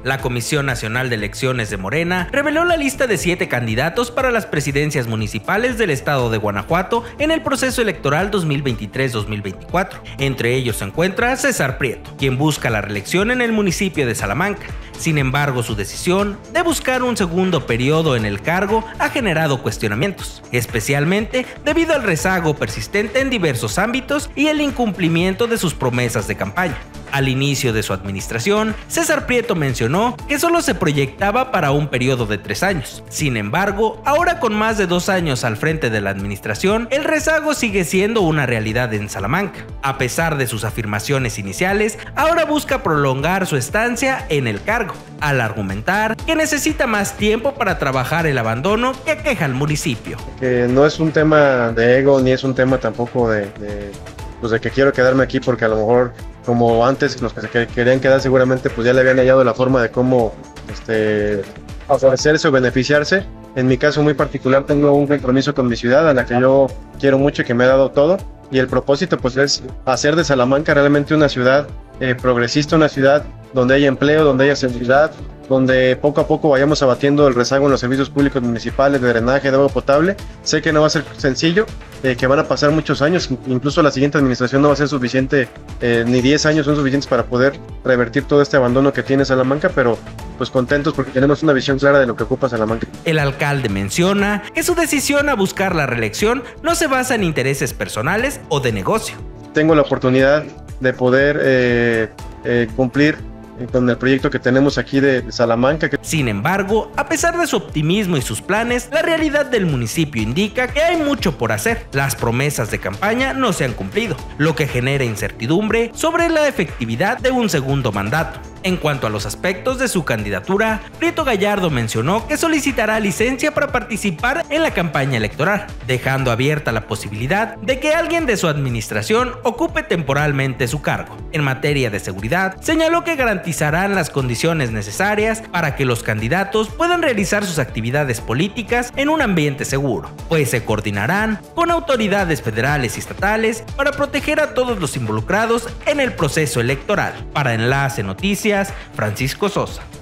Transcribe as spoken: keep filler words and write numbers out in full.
La Comisión Nacional de Elecciones de Morena reveló la lista de siete candidatos para las presidencias municipales del estado de Guanajuato en el proceso electoral dos mil veintitrés dos mil veinticuatro. Entre ellos se encuentra César Prieto, quien busca la reelección en el municipio de Salamanca. Sin embargo, su decisión de buscar un segundo periodo en el cargo ha generado cuestionamientos, especialmente debido al rezago persistente en diversos ámbitos y el incumplimiento de sus promesas de campaña. Al inicio de su administración, César Prieto mencionó que solo se proyectaba para un periodo de tres años. Sin embargo, ahora con más de dos años al frente de la administración, el rezago sigue siendo una realidad en Salamanca. A pesar de sus afirmaciones iniciales, ahora busca prolongar su estancia en el cargo, al argumentar que necesita más tiempo para trabajar el abandono que aqueja al municipio. Que no es un tema de ego ni es un tema tampoco de, de, pues de que quiero quedarme aquí porque a lo mejor, como antes, los que se querían quedar seguramente pues ya le habían hallado la forma de cómo este, favorecerse o beneficiarse. En mi caso muy particular tengo un compromiso con mi ciudad, a la que yo quiero mucho y que me ha dado todo, y el propósito pues es hacer de Salamanca realmente una ciudad eh, progresista, una ciudad donde haya empleo, donde haya seguridad, donde poco a poco vayamos abatiendo el rezago en los servicios públicos municipales de drenaje, de agua potable. Sé que no va a ser sencillo, eh, que van a pasar muchos años, incluso la siguiente administración no va a ser suficiente, eh, ni diez años son suficientes para poder revertir todo este abandono que tiene Salamanca, pero pues contentos porque tenemos una visión clara de lo que ocupa Salamanca. El alcalde menciona que su decisión a buscar la reelección no se basa en intereses personales o de negocio. Tengo la oportunidad de poder eh, eh, cumplir con el proyecto que tenemos aquí de Salamanca. Sin embargo, a pesar de su optimismo y sus planes, la realidad del municipio indica que hay mucho por hacer. Las promesas de campaña no se han cumplido, lo que genera incertidumbre sobre la efectividad de un segundo mandato. En cuanto a los aspectos de su candidatura, Prieto Gallardo mencionó que solicitará licencia para participar en la campaña electoral, dejando abierta la posibilidad de que alguien de su administración ocupe temporalmente su cargo. En materia de seguridad, señaló que garantizarán las condiciones necesarias para que los candidatos puedan realizar sus actividades políticas en un ambiente seguro, pues se coordinarán con autoridades federales y estatales para proteger a todos los involucrados en el proceso electoral. Para Enlace Noticias, Francisco Sosa.